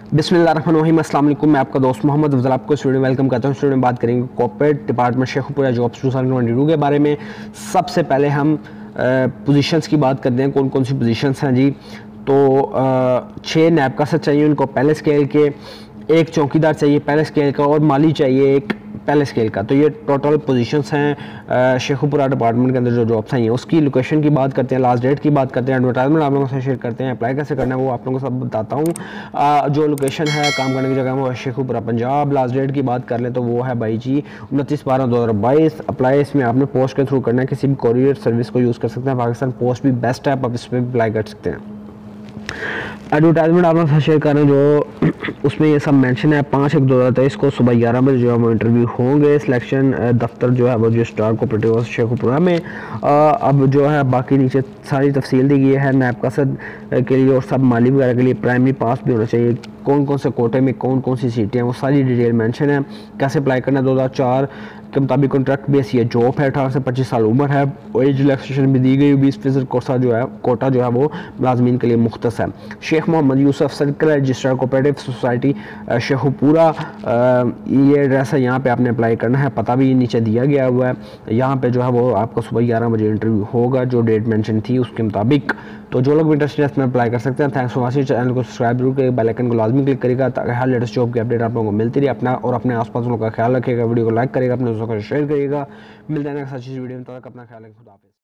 बिस्मिल्लाहिर्रहमानिर्रहीम, अस्सलाम वालेकुम। मैं आपका दोस्त मोहम्मद अफजल आपको स्टूडियो में वेलकम करता हूँ। स्टूडियो में बात करेंगे कॉर्पोरेट डिपार्टमेंट शेखुपुरा जॉब्स 2022 के बारे में। सबसे पहले हम पोजीशंस की बात करते हैं, कौन कौन सी पोजीशंस हैं जी। तो 6 नैब का चाहिए उनको पहले स्केल के, एक चौकीदार चाहिए पहले स्केल का और माली चाहिए एक पहले स्केल का। तो ये टोटल पोजीशंस हैं शेखुपुरा डिपार्टमेंट के अंदर जो जॉब्स हैं। उसकी लोकेशन की बात करते हैं, लास्ट डेट की बात करते हैं, एडवर्टाइजमेंट आप लोगों से शेयर करते हैं, अप्लाई कैसे करना है वो आप लोगों को सब बताता हूँ। जो लोकेशन है काम करने की जगह वो है शेखुपुरा पंजाब। लास्ट डेट की बात कर लें तो वो है भाई जी 29/12/2022। अप्लाई इसमें आपने पोस्ट के थ्रू करना है, किसी भी कोरियर सर्विस को यूज़ कर सकते हैं। पाकिस्तान पोस्ट भी बेस्ट है, आप इस पर भी अप्लाई कर सकते हैं। एडवर्टाइजमेंट आप लोग शेयर कर रहे हैं जो उसमें ये सब मेंशन है। 5/1/2023 को सुबह 11 बजे जो है वो इंटरव्यू होंगे। सिलेक्शन दफ्तर जो है वो जो स्टार कोऑपरेटिव शेखुपुरा में। अब जो है बाकी नीचे सारी तफसील दी गई है। नैब कसद के लिए और सब माली वगैरह के लिए प्राइमरी पास भी होना चाहिए। कौन कौन से कोटे में कौन कौन सी सीटें हैं वो सारी डिटेल मेंशन है। कैसे अप्लाई करना है 2004 के मुताबिक कॉन्ट्रैक्ट बेस ये जॉब है। 18 से 25 साल उम्र है। एज रिलैक्सेशन भी दी गई। 20% कोटा जो है वो मुलाजमीन के लिए मुख्तस है। Sheikh Mohammad Yusuf circle registrar cooperative society Sheikhupura, ये एड्रेस है, यहाँ पे आपने अप्लाई करना है। पता भी नीचे दिया गया हुआ है। यहाँ पे जो है वो आपका सुबह 11 बजे इंटरव्यू होगा जो डेट मेंशन थी उसके मुताबिक। तो जो लोग भी इंटरेस्टेड है इसमें अप्लाई कर सकते हैं। Thanks for watching. चैनल को सब्सक्राइब जरूर करिएगा, बेल आइकन को लाजमी क्लिक करिएगा ताकि हर लेटेस्ट जॉब की अपडेट आप लोगों को मिलती रहे। अपना और अपने आसपास लोगों का ख्याल रखिएगा, वीडियो को लाइक करिएगा, अपने दोस्तों को शेयर करिएगा। मिलते हैं नेक्स्ट अच्छी वीडियो में, तब तक अपना ख्याल रखें। खुदा हाफिज़।